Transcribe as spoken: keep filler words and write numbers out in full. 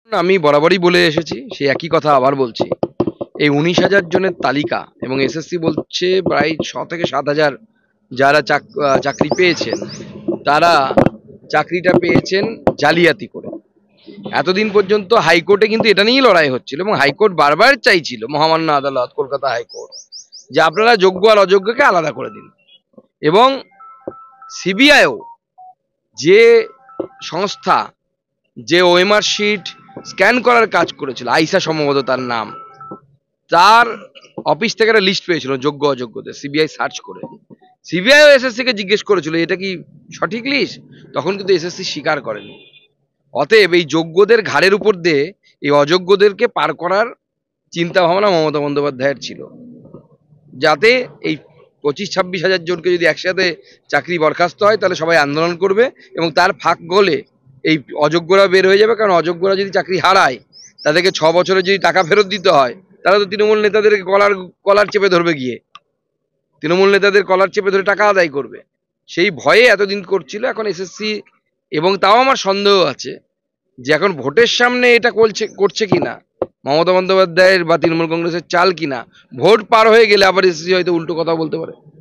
আমি বরাবরই বলে এসেছি, সেই একই কথা আবার বলছি। এই উনিশ হাজার জনের তালিকা এবং এসএসসি বলছে প্রায় ছ থেকে সাত হাজার যারা চাকরি পেয়েছেন, তারা চাকরিটা পেয়েছেন জালিয়াতি করে। এতদিন পর্যন্ত হাইকোর্টে কিন্তু এটা নিয়েই লড়াই হচ্ছিল এবং হাইকোর্ট বারবার চাইছিল, মহামান্য আদালত কলকাতা হাইকোর্ট, যে আপনারা যোগ্য আর অযোগ্যকে আলাদা করে দিন। এবং সিবিআইও, যে সংস্থা যে ওএমআর শিট স্ক্যান করার কাজ করেছিল, আইসা সম্ভবত তার নাম, তার অফিস থেকে একটা লিস্ট পেয়েছিল যোগ্য অযোগ্যদের, সিবিআই সার্চ করে। সিবিআই ও এসএসসি কে জিজ্ঞেস করেছিল এটা কি সঠিক লিস্ট, তখন কিন্তু এসএসসি স্বীকার করেনি। অতএব এই যোগ্যদের ঘাড়ের উপর দিয়ে এই অযোগ্যদেরকে পার করার চিন্তা ভাবনা মমতা বন্দ্যোপাধ্যায়ের ছিল, যাতে এই পঁচিশ ছাব্বিশ হাজার জনকে যদি একসাথে চাকরি বরখাস্ত হয় তাহলে সবাই আন্দোলন করবে এবং তার ফাঁক গলে এই অযোগ্যরা বের হয়ে যাবে। কারণ অযোগ্যরা যদি চাকরি হারায়, তাদেরকে ছ বছরে যদি টাকা ফেরত দিতে হয়, তারা তো তৃণমূল নেতাদেরকে কলার কলার চেপে ধরবে, গিয়ে তৃণমূল নেতাদের কলার চেপে ধরে টাকা আদায় করবে। সেই ভয়ে এতদিন করছিল। এখন এসএসসি, এবং তাও আমার সন্দেহ আছে যে এখন ভোটের সামনে এটা করছে করছে কিনা মমতা বন্দ্যোপাধ্যায়ের বা তৃণমূল কংগ্রেসের চাল কিনা, ভোট পার হয়ে গেলে আবার এসএসসি হয়তো উল্টো কথা বলতে পারে।